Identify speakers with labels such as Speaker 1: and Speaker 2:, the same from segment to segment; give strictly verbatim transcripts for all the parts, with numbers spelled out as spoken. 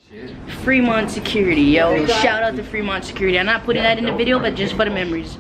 Speaker 1: Fremont Security, yo. Shout out to Fremont Security. I'm not putting that in the video, but just for the memories.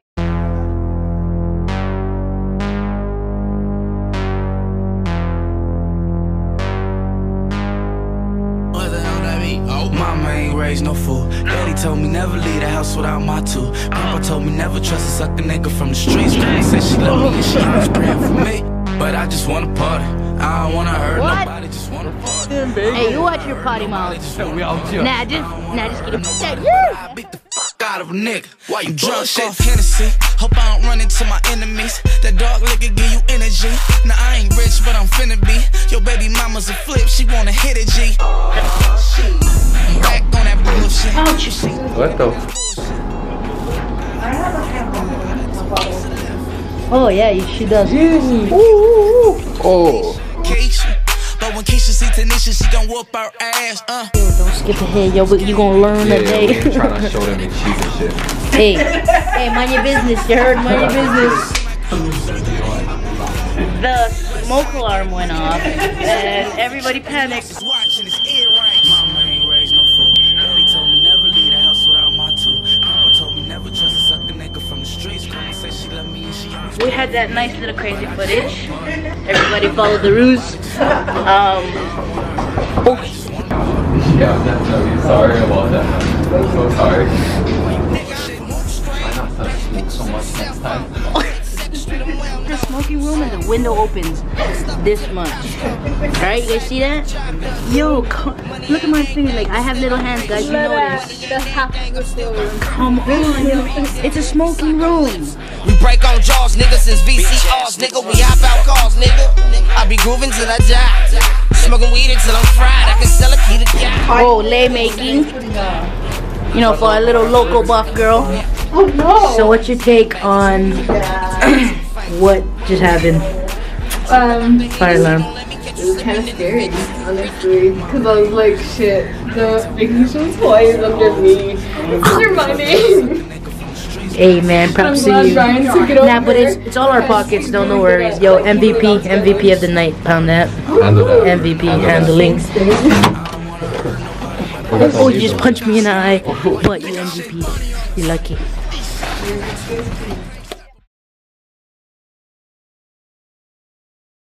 Speaker 2: Mama ain't raised no fool. Daddy told me never leave the house without my two. Papa told me never trust a sucker nigga from the streets. Mama said she loved me and she was praying for me. But I just wanna party. I don't wanna hurt
Speaker 1: What?
Speaker 2: nobody, just wanna party.
Speaker 1: Hey, you watch your potty mouth. Nah, just, nah, just kidding.
Speaker 2: I beat the fuck out of a nigga. Why you drunk off Hennessy? Hope I don't run into my enemies. That dog liquor give you energy. Now I ain't rich, but I'm finna be. Your baby mama's a flip, she wanna hit a G. Back on that bullshit.
Speaker 3: What the?
Speaker 1: Oh yeah, she does.
Speaker 3: Ooh, ooh, ooh. Oh.
Speaker 2: But when Keisha see Tanisha, she gon' whoop her ass. Uh.
Speaker 1: Yo, don't skip ahead, yo. But you gonna learn
Speaker 3: Yeah,
Speaker 1: today.
Speaker 3: yeah, we're trying to show them the cheese and shit.
Speaker 1: Hey, hey, mind your business. You heard? Mind your business. The smoke alarm went off, and everybody panicked.
Speaker 2: Watching his ear right. Mama ain't raised no fool. Daddy told me never leave the house without my two. Papa told me never trust a sucker nigga from the streets. Mama said she love me and she always.
Speaker 1: We had that nice little crazy footage. Everybody followed the ruse. Um. Oh.
Speaker 3: Yeah, I'm definitely sorry about that. I'm so sorry. Why not smoke so much next time?
Speaker 1: The smoking room and the window opens this much. Alright, you guys see that? Yo, come, look at my finger. Like, I have little hands, guys. You know this. Come on, yo. It's a smoking room.
Speaker 4: We break on jaws, nigga, since V C Rs, nigga. We hop out calls, nigga. I be grooving till I die. Smoking weed until I'm fried. I can sell a key to guy.
Speaker 1: Oh, lay making. You know, for a little local buff girl.
Speaker 5: Oh no!
Speaker 1: So what's your take on what just happened?
Speaker 5: Um,
Speaker 1: Fire alarm.
Speaker 5: it was kind of scary, honestly, because I was like, shit, the vacation toy is under me. It's under my name.
Speaker 1: Hey man, props to
Speaker 5: I'm
Speaker 1: you.
Speaker 5: glad Ryan took it over.
Speaker 1: Nah, but it's it's all our pockets. No, no worries. Yo, M V P, M V P of the night. Pound that.
Speaker 3: Handle that.
Speaker 1: M V P, handling. Oh, you just punched me in the eye. But you M V P. You're lucky.